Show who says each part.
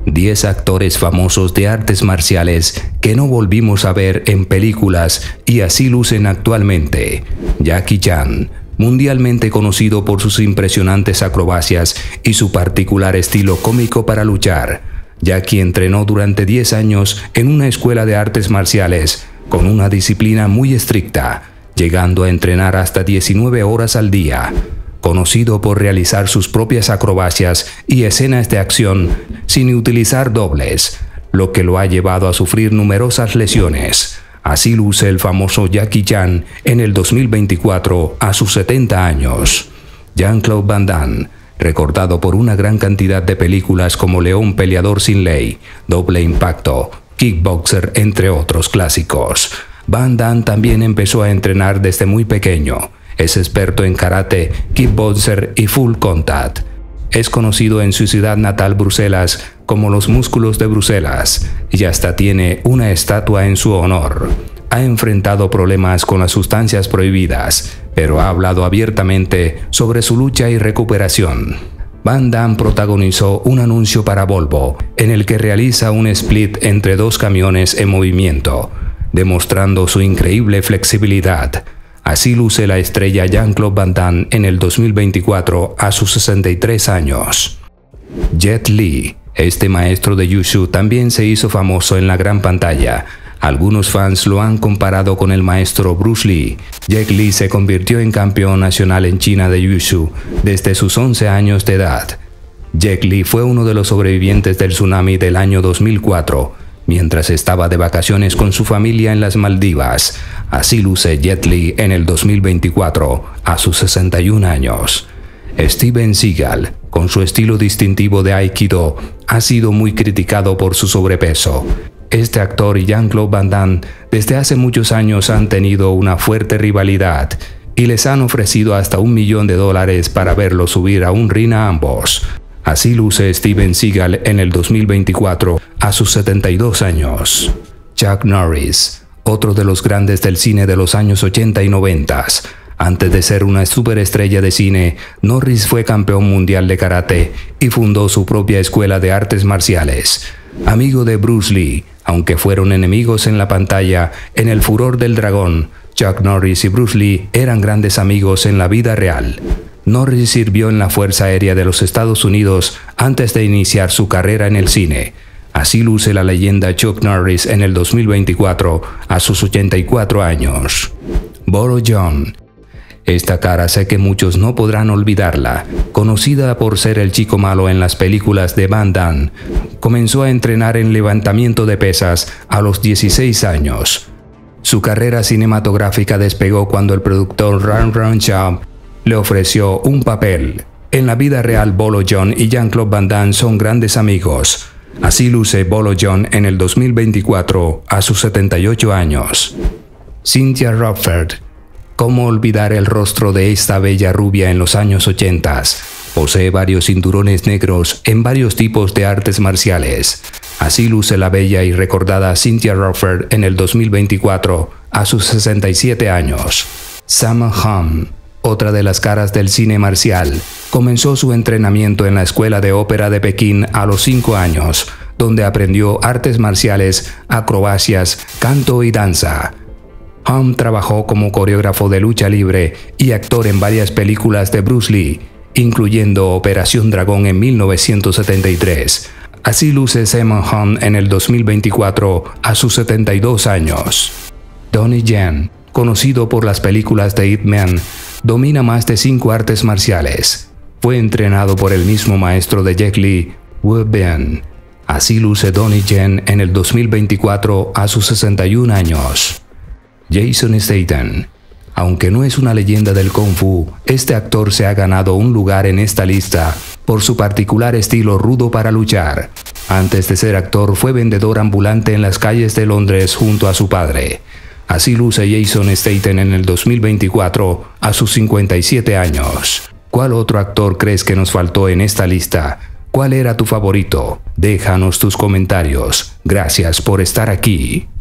Speaker 1: 10 actores famosos de artes marciales que no volvimos a ver en películas y así lucen actualmente. Jackie Chan, mundialmente conocido por sus impresionantes acrobacias y su particular estilo cómico para luchar. Jackie entrenó durante 10 años en una escuela de artes marciales con una disciplina muy estricta, llegando a entrenar hasta 19 horas al día. Conocido por realizar sus propias acrobacias y escenas de acción sin utilizar dobles, lo que lo ha llevado a sufrir numerosas lesiones. Así luce el famoso Jackie Chan en el 2024 a sus 70 años. Jean-Claude Van Damme, recordado por una gran cantidad de películas como León Peleador sin Ley, Doble Impacto, Kickboxer, entre otros clásicos. Van Damme también empezó a entrenar desde muy pequeño. Es experto en karate, kickboxer y full contact. Es conocido en su ciudad natal Bruselas como los músculos de Bruselas y hasta tiene una estatua en su honor. Ha enfrentado problemas con las sustancias prohibidas, pero ha hablado abiertamente sobre su lucha y recuperación. Van Damme protagonizó un anuncio para Volvo en el que realiza un split entre 2 camiones en movimiento, demostrando su increíble flexibilidad. Así luce la estrella Jean-Claude Van Damme en el 2024 a sus 63 años. Jet Li, este maestro de Wushu, también se hizo famoso en la gran pantalla. Algunos fans lo han comparado con el maestro Bruce Lee. Jet Li se convirtió en campeón nacional en China de Wushu desde sus 11 años de edad. Jet Li fue uno de los sobrevivientes del tsunami del año 2004, mientras estaba de vacaciones con su familia en las Maldivas. Así luce Jet Li en el 2024 a sus 61 años. Steven Seagal, con su estilo distintivo de Aikido, ha sido muy criticado por su sobrepeso. Este actor y Jean-Claude Van Damme desde hace muchos años han tenido una fuerte rivalidad y les han ofrecido hasta $1 millón para verlo subir a un ring a ambos. Así luce Steven Seagal en el 2024 a sus 72 años. Chuck Norris, otro de los grandes del cine de los años 80 y 90. Antes de ser una superestrella de cine, Norris fue campeón mundial de karate y fundó su propia escuela de artes marciales. Amigo de Bruce Lee, aunque fueron enemigos en la pantalla, en El Furor del Dragón, Chuck Norris y Bruce Lee eran grandes amigos en la vida real. Norris sirvió en la Fuerza Aérea de los Estados Unidos antes de iniciar su carrera en el cine. Así luce la leyenda Chuck Norris en el 2024 a sus 84 años. Bolo Yeung. Esta cara sé que muchos no podrán olvidarla. Conocida por ser el chico malo en las películas de Van Damme, comenzó a entrenar en levantamiento de pesas a los 16 años. Su carrera cinematográfica despegó cuando el productor Ran Ran Chao le ofreció un papel. En la vida real, Bolo Yeung y Jean-Claude Van Damme son grandes amigos. Así luce Bolo Yeung en el 2024 a sus 78 años. Cynthia Rothrock. ¿Cómo olvidar el rostro de esta bella rubia en los años 80? Posee varios cinturones negros en varios tipos de artes marciales. Así luce la bella y recordada Cynthia Rothrock en el 2024 a sus 67 años. Sammo Hung, otra de las caras del cine marcial, comenzó su entrenamiento en la Escuela de Ópera de Pekín a los 5 años, donde aprendió artes marciales, acrobacias, canto y danza. Hung trabajó como coreógrafo de lucha libre y actor en varias películas de Bruce Lee, incluyendo Operación Dragón en 1973. Así luce Sammo Hung en el 2024 a sus 72 años. Donnie Yen, conocido por las películas de Ip Man, domina más de 5 artes marciales. Fue entrenado por el mismo maestro de Jet Li, Wu Bin. Así luce Donnie Yen en el 2024 a sus 61 años. Jason Statham. Aunque no es una leyenda del Kung Fu, este actor se ha ganado un lugar en esta lista por su particular estilo rudo para luchar. Antes de ser actor, fue vendedor ambulante en las calles de Londres junto a su padre. Así luce Jason Statham en el 2024 a sus 57 años. ¿Cuál otro actor crees que nos faltó en esta lista? ¿Cuál era tu favorito? Déjanos tus comentarios. Gracias por estar aquí.